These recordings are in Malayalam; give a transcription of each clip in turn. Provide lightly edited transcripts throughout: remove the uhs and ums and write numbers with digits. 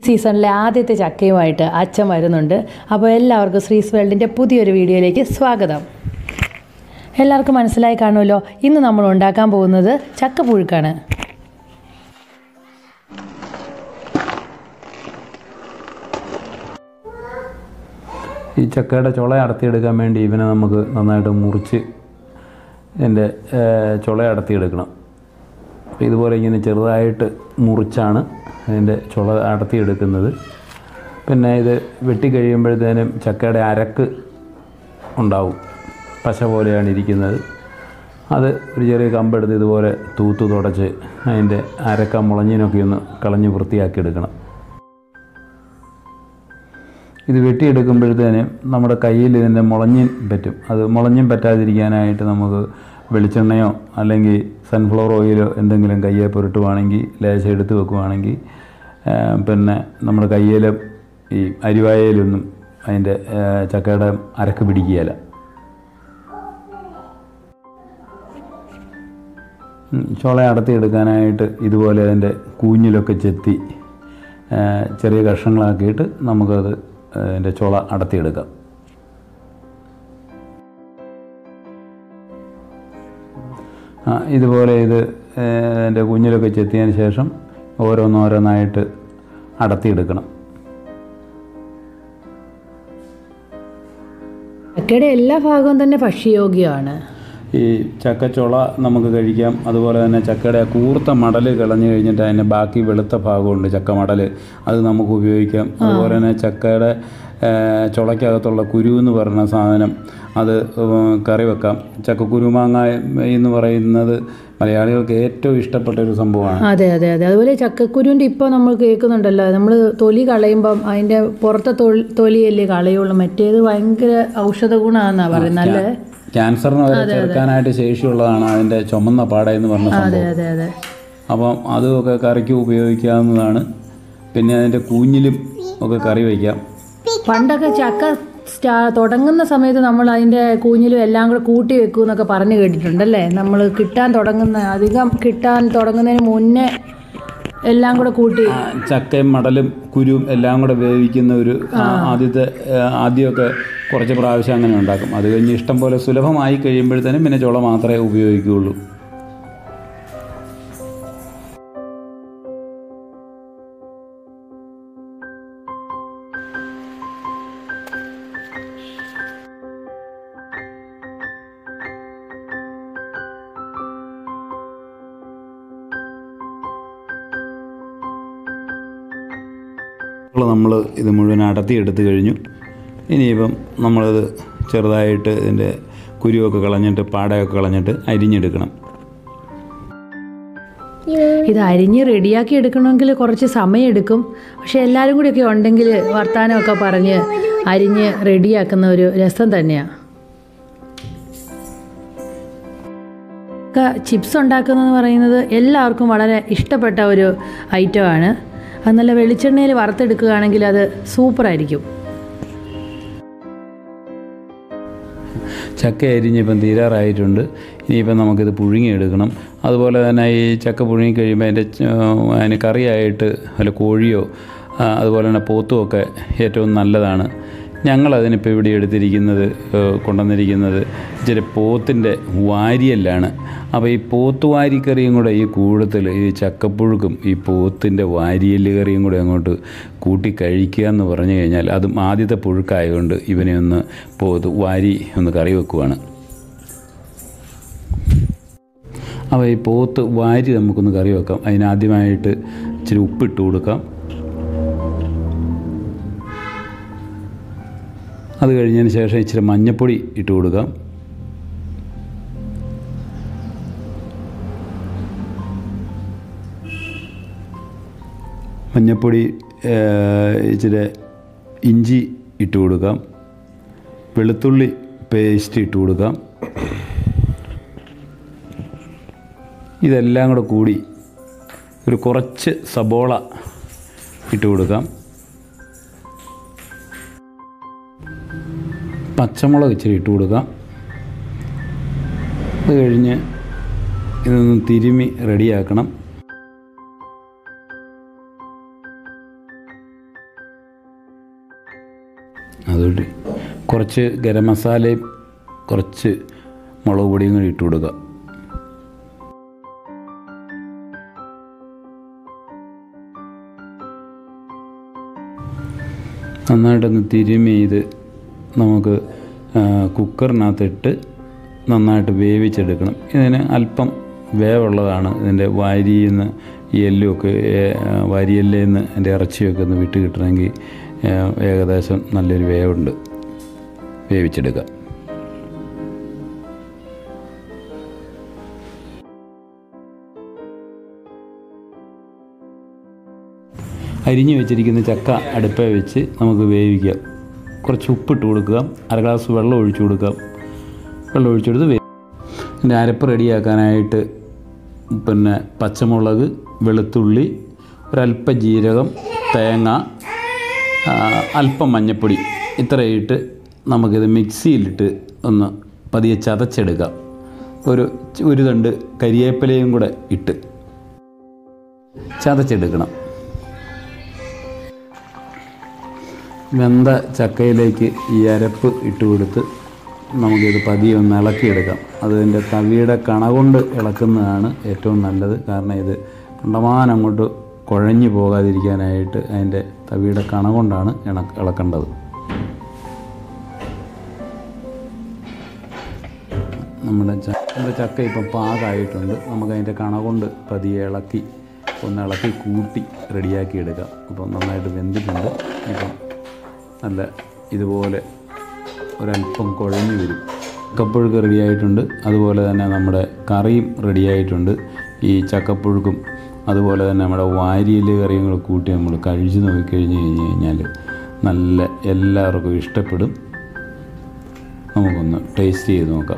സീസണിലെ ആദ്യത്തെ ചക്കയുമായിട്ട് അച്ഛൻ വരുന്നുണ്ട്. അപ്പോൾ എല്ലാവർക്കും ശ്രീസ് വേൾഡിൻ്റെ പുതിയൊരു വീഡിയോയിലേക്ക് സ്വാഗതം. എല്ലാവർക്കും മനസ്സിലായി കാണുമല്ലോ, ഇന്ന് നമ്മൾ ഉണ്ടാക്കാൻ പോകുന്നത് ചക്കപ്പുഴുക്കാണ്. ഈ ചക്കയുടെ ചുള അടത്തിയെടുക്കാൻ വേണ്ടി ഇവനെ നമുക്ക് നന്നായിട്ട് മുറിച്ച് ഇതിൻ്റെ ചുള അടത്തിയെടുക്കണം. അപ്പോൾ ഇതുപോലെ ഇങ്ങനെ ചെറുതായിട്ട് മുറിച്ചാണ് അതിൻ്റെ ചുള അടത്തിയെടുക്കുന്നത്. പിന്നെ ഇത് വെട്ടിക്കഴിയുമ്പോഴത്തേനും ചക്കയുടെ അരക്ക് ഉണ്ടാവും, പശ പോലെയാണ് ഇരിക്കുന്നത്. അത് ഒരു ചെറിയ കമ്പെടുത്ത് ഇതുപോലെ തൂത്ത് തുടച്ച് അതിൻ്റെ അരക്ക മുളഞ്ഞിനൊക്കെ ഒന്ന് കളഞ്ഞ് വൃത്തിയാക്കി എടുക്കണം. ഇത് വെട്ടിയെടുക്കുമ്പോഴത്തേനും നമ്മുടെ കയ്യിൽ ഇതിൻ്റെ മുളഞ്ഞിൻ പറ്റും. അത് മുളഞ്ഞിൻ പറ്റാതിരിക്കാനായിട്ട് നമുക്ക് വെളിച്ചെണ്ണയോ അല്ലെങ്കിൽ സൺഫ്ലവർ ഓയിലോ എന്തെങ്കിലും കയ്യെ പുരട്ടുവാണെങ്കിൽ, ലേശം എടുത്ത് വെക്കുവാണെങ്കിൽ പിന്നെ നമ്മുടെ കയ്യിലും ഈ അരിവായയിലൊന്നും അതിൻ്റെ ചക്കയുടെ അരക്ക് പിടിക്കുകയില്ല. ചുള അടത്തിയെടുക്കാനായിട്ട് ഇതുപോലെ അതിൻ്റെ കൂഞ്ഞിലൊക്കെ ചെത്തി ചെറിയ കഷ്ണങ്ങളാക്കിയിട്ട് നമുക്കത് അതിൻ്റെ ചുള അടത്തിയെടുക്കാം. ഇതുപോലെ ഇത് അതിൻ്റെ കുഞ്ഞിലൊക്കെ ചെത്തിയതിന് ശേഷം ഓരോന്നോരോന്നായിട്ട് അടത്തിയെടുക്കണം. ചക്കയുടെ എല്ലാ ഭാഗവും തന്നെ ഭക്ഷ്യയോഗ്യമാണ്. ഈ ചക്കച്ചുള നമുക്ക് കഴിക്കാം. അതുപോലെ തന്നെ ചക്കയുടെ കൂർത്ത മടൽ കളഞ്ഞു കഴിഞ്ഞിട്ട് അതിൻ്റെ ബാക്കി വെളുത്ത ഭാഗമുണ്ട് ചക്ക മടൽ, അത് നമുക്ക് ഉപയോഗിക്കാം. അതുപോലെ തന്നെ ചക്കയുടെ ചുളയ്ക്കകത്തുള്ള കുരു എന്ന് പറയുന്ന സാധനം, അത് കറി വെക്കാം. ചക്കക്കുരുമാങ്ങ എന്ന് പറയുന്നത് മലയാളികൾക്ക് ഏറ്റവും ഇഷ്ടപ്പെട്ട ഒരു സംഭവമാണ്. അതെ അതെ അതെ. അതുപോലെ ചക്കക്കുരുവിൻ്റെ ഇപ്പോൾ നമ്മൾ കേൾക്കുന്നുണ്ടല്ലോ, നമ്മൾ തൊലി കളയുമ്പം അതിൻ്റെ പുറത്തെ തൊലിയല്ലേ കളയുള്ളൂ, മറ്റേത് ഭയങ്കര ഔഷധ ഗുണമാണെന്നാണ് പറയുന്നത്. നല്ല ക്യാൻസറിന് വരെ ചെറുക്കാനായിട്ട് ശേഷിയുള്ളതാണ് അതിൻ്റെ ചുമന്ന പാട എന്ന് പറഞ്ഞ സംഭവം. അപ്പം അതുമൊക്കെ കറിക്ക് ഉപയോഗിക്കാവുന്നതാണ്. പിന്നെ അതിൻ്റെ കൂഞ്ഞിലും ഒക്കെ കറി വയ്ക്കാം. പണ്ടൊക്കെ ചക്ക തുടങ്ങുന്ന സമയത്ത് നമ്മൾ അതിൻ്റെ കൂഞ്ഞിലും എല്ലാം കൂടെ കൂട്ടി വെക്കും എന്നൊക്കെ പറഞ്ഞു കേട്ടിട്ടുണ്ടല്ലേ. നമ്മൾ അധികം കിട്ടാൻ തുടങ്ങുന്നതിന് മുന്നേ എല്ലാം കൂടെ കൂട്ടി ചക്കയും മടലും കുരുവും എല്ലാം കൂടെ വേവിക്കുന്ന ഒരു ആദ്യമൊക്കെ കുറച്ച് പ്രാവശ്യം അങ്ങനെ ഉണ്ടാക്കും. അത് കഴിഞ്ഞ് ഇഷ്ടം പോലെ സുലഭമായി കഴിയുമ്പോഴത്തേനും പിന്നെ ചുള മാത്രമേ ഉപയോഗിക്കുകയുള്ളൂ. നമ്മൾ ഇത് മുഴുവൻ അടത്തിയെടുത്ത് കഴിഞ്ഞു. ഇനിയിപ്പം നമ്മളത് ചെറുതായിട്ട് ഇതിൻ്റെ കുരുവൊക്കെ കളഞ്ഞിട്ട് പാടയൊക്കെ കളഞ്ഞിട്ട് അരിഞ്ഞെടുക്കണം. ഇത് അരിഞ്ഞ് റെഡിയാക്കി എടുക്കണമെങ്കിൽ കുറച്ച് സമയമെടുക്കും. പക്ഷെ എല്ലാവരും കൂടിയൊക്കെ ഉണ്ടെങ്കിൽ വർത്തമാനമൊക്കെ പറഞ്ഞ് അരിഞ്ഞ് റെഡിയാക്കുന്ന ഒരു രസം തന്നെയാണ്. ചിപ്സ് ഉണ്ടാക്കുന്നതെന്ന് പറയുന്നത് എല്ലാവർക്കും വളരെ ഇഷ്ടപ്പെട്ട ഒരു ഐറ്റമാണ്. അത് നല്ല വെളിച്ചെണ്ണയിൽ വറുത്തെടുക്കുകയാണെങ്കിൽ അത് സൂപ്പറായിരിക്കും. ചക്ക അരിഞ്ഞിപ്പം തീരാറായിട്ടുണ്ട്. ഇനിയിപ്പം നമുക്കിത് പുഴുങ്ങിയെടുക്കണം. അതുപോലെ തന്നെ ഈ ചക്ക പുഴുങ്ങി കഴിയുമ്പോൾ അതിന് കറിയായിട്ട് വല്ല കോഴിയോ അതുപോലെ തന്നെ പോത്തുമൊക്കെ ഏറ്റവും നല്ലതാണ്. ഞങ്ങളതിനിപ്പോൾ ഇവിടെ കൊണ്ടുവന്നിരിക്കുന്നത് ഇച്ചിരി പോത്തിൻ്റെ വാരിയല്ലാണ്. അപ്പോൾ ഈ പോത്ത് വാരിക്കറിയും കൂടെ ഈ കൂട്ടത്തിൽ ഈ ചക്കപ്പുഴുക്കും ഈ പോത്തിൻ്റെ വാരിയല് കറിയും കൂടെ അങ്ങോട്ട് കൂട്ടി കഴിക്കുക എന്ന് പറഞ്ഞു കഴിഞ്ഞാൽ, അതും ആദ്യത്തെ പുഴുക്കായതുകൊണ്ട് ഇവനെ ഒന്ന് വാരി ഒന്ന് കറി വെക്കുവാണ്. അപ്പോൾ ഈ പോത്ത് വാരി നമുക്കൊന്ന് കറി വെക്കാം. അതിനാദ്യമായിട്ട് ഇച്ചിരി ഉപ്പിട്ട് കൊടുക്കാം. അത് കഴിഞ്ഞതിന് ശേഷം ഇച്ചിരി മഞ്ഞൾപ്പൊടി ഇട്ട് കൊടുക്കാം. മഞ്ഞൾപ്പൊടി, ഇച്ചിരി ഇഞ്ചി ഇട്ട് കൊടുക്കാം. വെളുത്തുള്ളി പേസ്റ്റ് ഇട്ട് കൊടുക്കാം. ഇതെല്ലാം കൂടെ കൂടി ഒരു കുറച്ച് സബോള ഇട്ട് കൊടുക്കാം. പച്ചമുളക് ഇച്ചിരി ഇട്ട് കൊടുക്കാം. അത് കഴിഞ്ഞ് ഇതൊന്ന് തിരുമ്മി റെഡിയാക്കണം. അതുകൊണ്ട് കുറച്ച് ഗരം മസാലയും കുറച്ച് മുളക് പൊടിയും കൂടി ഇട്ട് കൊടുക്കുക. നന്നായിട്ടൊന്ന് തിരുമ്മി ഇത് നമുക്ക് കുക്കറിനകത്തിട്ട് നന്നായിട്ട് വേവിച്ചെടുക്കണം. ഇതിന് അല്പം വേവുള്ളതാണ്. ഇതിൻ്റെ വാരിയിൽ നിന്ന് ഈ എല്ലുമൊക്കെ വാരിയെല്ലിൽ നിന്ന് അതിൻ്റെ ഇറച്ചിയൊക്കെ ഒന്ന് വിട്ട് കിട്ടണമെങ്കിൽ ഏകദേശം നല്ലൊരു വേവുണ്ട്. വേവിച്ചെടുക്കുക. അരിഞ്ഞു വെച്ചിരിക്കുന്ന ചക്ക അടുപ്പേ വെച്ച് നമുക്ക് വേവിക്കാം. കുറച്ച് ഉപ്പിട്ട് കൊടുക്കുക, 1/2 ഗ്ലാസ് വെള്ളം ഒഴിച്ചു കൊടുക്കാം. വെള്ളം ഒഴിച്ചെടുത്ത് ഇതിൻ്റെ അരപ്പ് റെഡിയാക്കാനായിട്ട് പച്ചമുളക്, വെളുത്തുള്ളി, ഒരല്പം ജീരകം, തേങ്ങ, അല്പം മഞ്ഞൾപ്പൊടി ഇത്രയിട്ട് നമുക്കിത് മിക്സിയിലിട്ട് ഒന്ന് പതിയെ ചതച്ചെടുക്കാം. ഒരു തണ്ട് കരിവേപ്പിലയും കൂടെ ഇട്ട് ചതച്ചെടുക്കണം. വെന്ത ചക്കയിലേക്ക് ഈ അരപ്പ് ഇട്ട് കൊടുത്ത് നമുക്കിത് പതിയെ ഒന്ന് ഇളക്കിയെടുക്കാം. അതിൻ്റെ തവിയുടെ കണ കൊണ്ട് ഇളക്കുന്നതാണ് ഏറ്റവും നല്ലത്. കാരണം ഇത് കണ്ടമാനം അങ്ങോട്ട് കുഴഞ്ഞു പോകാതിരിക്കാനായിട്ട് അതിൻ്റെ തവിയുടെ കണ കൊണ്ടാണ് ഇളക്കേണ്ടത്. നമ്മുടെ ചക്ക ഇപ്പം പാകമായിട്ടുണ്ട്. നമുക്കതിൻ്റെ കണ കൊണ്ട് പതിയെ ഇളക്കി കൂട്ടി റെഡിയാക്കി എടുക്കാം. അപ്പം നന്നായിട്ട് വെന്തിട്ടുണ്ട്. ഇപ്പം നല്ല ഇതുപോലെ ഒരല്പം കുഴഞ്ഞു വരും. ചക്കപ്പുഴുക്ക് റെഡിയായിട്ടുണ്ട്. അതുപോലെ തന്നെ നമ്മുടെ കറിയും റെഡിയായിട്ടുണ്ട്. ഈ ചക്കപ്പുഴുക്കും അതുപോലെ തന്നെ നമ്മുടെ വാരിയില കറിയും കൂടെ കൂട്ടി നമ്മൾ കഴിച്ച് നോക്കിക്കഴിഞ്ഞ് കഴിഞ്ഞാൽ നല്ല എല്ലാവർക്കും ഇഷ്ടപ്പെടും. നമുക്കൊന്ന് ടേസ്റ്റ് ചെയ്ത് നോക്കാം.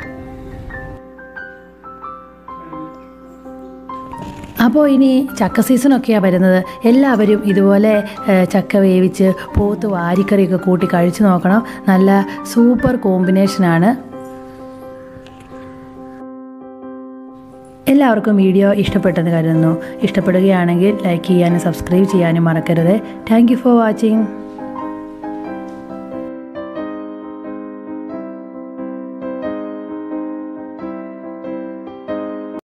അപ്പോൾ ഇനി ചക്ക സീസണൊക്കെയാണ് വരുന്നത്. എല്ലാവരും ഇതുപോലെ ചക്ക വേവിച്ച് പോത്ത് വാരിക്കറിയൊക്കെ കൂട്ടി കഴിച്ചു നോക്കണം. നല്ല സൂപ്പർ കോമ്പിനേഷനാണ്. എല്ലാവർക്കും വീഡിയോ ഇഷ്ടപ്പെട്ടെന്ന് കരുതുന്നു. ഇഷ്ടപ്പെടുകയാണെങ്കിൽ ലൈക്ക് ചെയ്യാനും സബ്സ്ക്രൈബ് ചെയ്യാനും മറക്കരുത്. Thank you for watching.